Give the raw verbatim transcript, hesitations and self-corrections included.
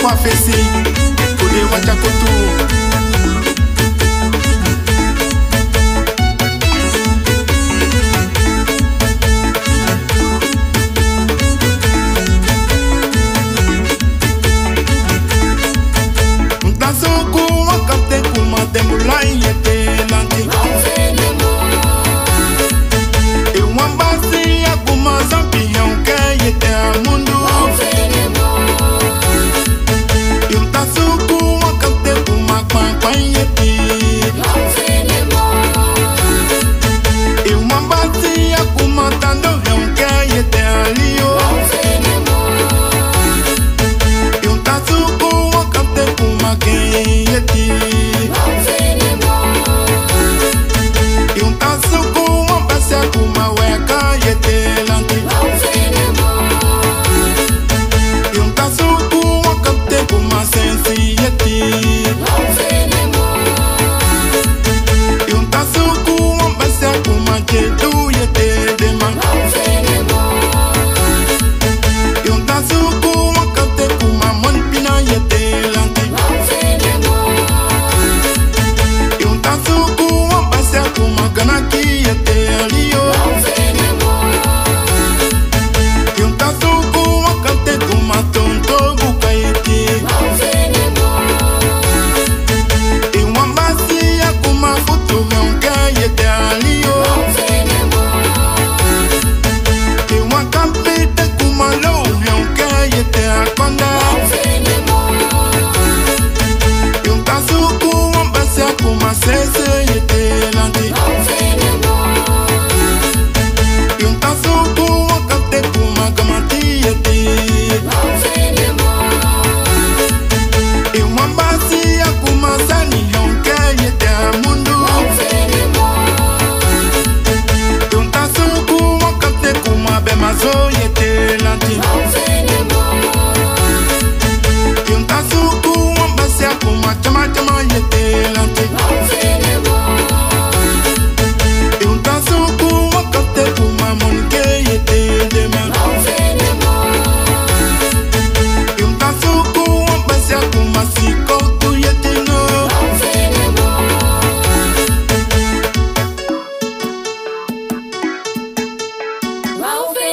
kwa fesi Kude wacha kutu Mtasuku wakate kumate mulai yete lanti Iwambasi ya kumazampi yonke yete amundu Mtasuku wakate kumakwa yete Iwambasi ya kumatando yonke yete aliyo Mtasuku wakate kumake yete Mtasuku wambasi ya kumaweka yete lanti Mtasuku wakate kumasensi yete Mtasuku wambasi ya kumachetu yete dema Mtasuku wakate kumamonpina yete lanti Mtasuku wambasi ya kumaganaki yete aliyo Mtasuku wakate kumatonto buka yete Iwambasi ya kumafutu yonke yete aliyo Iwakapite kumalo yonke yete akonda Mtasuku wambasi ya kumasese yete lanti Mtasuku wakate kumagamati yete Iwambasi ya kumasani yonke yete amundu Mtasuku wakate kumabemazo yete lanti Mtasuku wambasi ya kumachama chama yete lanti Mtasuku wakate kumamonke yete dema Mtasuku wambasi ya kumasiko tu yete no Wow.